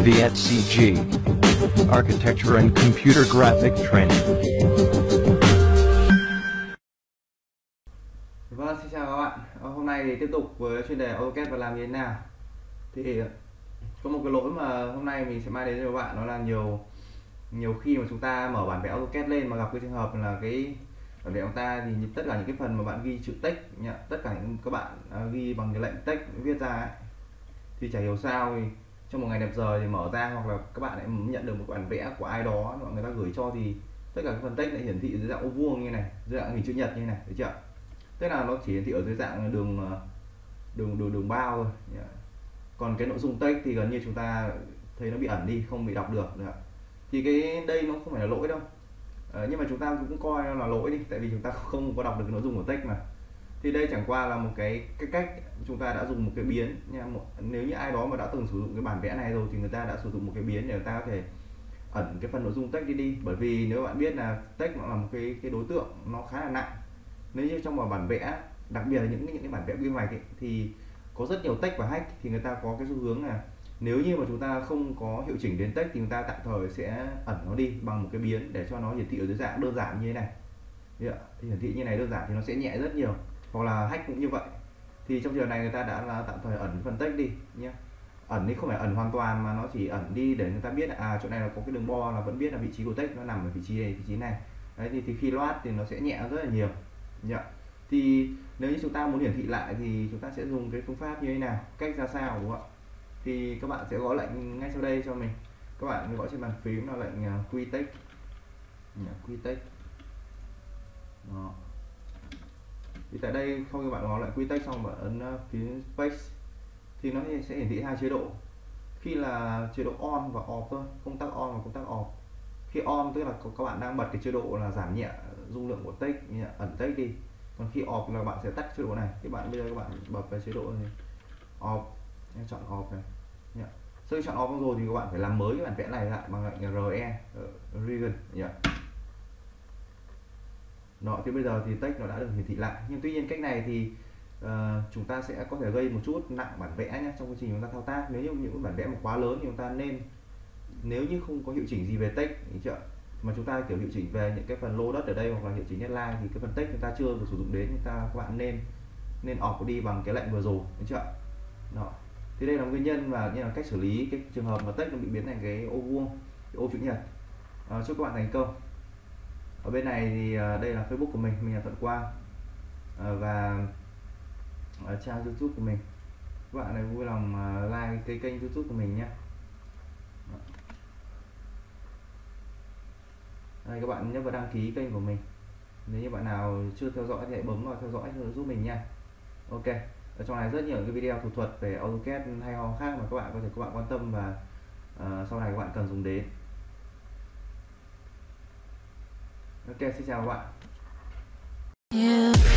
VSCG Architecture and Computer Graphics Training. Vâng, xin chào các bạn. Hôm nay thì tiếp tục với chuyên đề AutoCAD và làm như thế nào. Thì có một cái lỗi mà hôm nay mình sẽ mang đến cho các bạn, đó là nhiều khi mà chúng ta mở bản vẽ AutoCAD lên mà gặp cái trường hợp là cái bản vẽ của ta thì tất cả những cái phần mà bạn ghi chữ text, tất cả những các bạn ghi bằng cái lệnh text viết ra ấy, thì chả hiểu sao thì trong một ngày đẹp trời thì mở ra, hoặc là các bạn lại nhận được một bản vẽ của ai đó mà người ta gửi cho, thì tất cả các phần text lại hiển thị dưới dạng ô vuông như này, dưới dạng hình chữ nhật như này, thấy chưa? Tức là nó chỉ hiển thị ở dưới dạng đường bao thôi. Còn cái nội dung text thì gần như chúng ta thấy nó bị ẩn đi, không bị đọc được nữa. Thì cái đây nó không phải là lỗi đâu, nhưng mà chúng ta cũng coi nó là lỗi đi, tại vì chúng ta không có đọc được cái nội dung của text mà. Thì đây chẳng qua là một cái cách chúng ta đã dùng một cái biến nha. Nếu như ai đó mà đã từng sử dụng cái bản vẽ này rồi thì người ta đã sử dụng một cái biến để người ta có thể ẩn cái phần nội dung text đi. Bởi vì nếu bạn biết là text nó là một cái đối tượng nó khá là nặng. Nếu như trong một bản vẽ, đặc biệt là những cái bản vẽ quy hoạch ấy, thì có rất nhiều text và hack, thì người ta có cái xu hướng là nếu như mà chúng ta không có hiệu chỉnh đến text thì người ta tạm thời sẽ ẩn nó đi bằng một cái biến để cho nó hiển thị ở dưới dạng đơn giản như thế này. Thì hiển thị như này đơn giản thì nó sẽ nhẹ rất nhiều. Hoặc là hack cũng như vậy. Thì trong trường này người ta đã tạm thời ẩn phần text đi nhé. Ẩn đi không phải ẩn hoàn toàn, mà nó chỉ ẩn đi để người ta biết là chỗ này là có cái đường bo, là vẫn biết là vị trí của text nó nằm ở vị trí này, vị trí này. Đấy, thì khi loát thì nó sẽ nhẹ rất là nhiều. Thì nếu như chúng ta muốn hiển thị lại thì chúng ta sẽ dùng cái phương pháp như thế nào, cách ra sao, đúng không ạ? Thì các bạn sẽ gõ lệnh ngay sau đây cho mình. Các bạn gõ trên bàn phím là lệnh quy text. Quy text. Đó. Thì tại đây không, các bạn gõ lại quy text xong bạn ấn phím space thì nó sẽ hiển thị hai chế độ. Khi là chế độ on và off thôi, công tắc on và công tắc off. Khi on tức là các bạn đang bật cái chế độ là giảm nhẹ dung lượng của text, ẩn text đi. Còn khi off là bạn sẽ tắt chế độ này. Thì bạn bây giờ các bạn bật vào chế độ này off, chọn off này. Sau khi chọn off rồi thì các bạn phải làm mới cái bản vẽ này lại bằng lệnh RE, region. Đó, thì bây giờ thì text nó đã được hiển thị lại. Nhưng tuy nhiên cách này thì chúng ta sẽ có thể gây một chút nặng bản vẽ nhé, trong quá trình chúng ta thao tác. Nếu như những bản vẽ mà quá lớn thì chúng ta nên, nếu như không có hiệu chỉnh gì về text mà chúng ta kiểu hiệu chỉnh về những cái phần lô đất ở đây, hoặc là hiệu chỉnh headline, thì cái phần text chúng ta chưa được sử dụng đến, các bạn nên off đi bằng cái lệnh vừa rồi, thấy chưa? Đó. Thì đây là nguyên nhân và như là cách xử lý cái trường hợp mà text nó bị biến thành cái ô vuông, cái ô chữ nhật. Chúc các bạn thành công. Ở bên này thì đây là Facebook của mình là Thuận Quang, và trang YouTube của mình. Các bạn này vui lòng like cái kênh YouTube của mình nhé. Đây, các bạn nhớ vào đăng ký kênh của mình. Nếu như bạn nào chưa theo dõi thì hãy bấm vào theo dõi giúp mình nha. Ok, ở trong này rất nhiều cái video thủ thuật về AutoCAD hay ho khác mà các bạn quan tâm và sau này các bạn cần dùng đến. Ok, xin chào các bạn.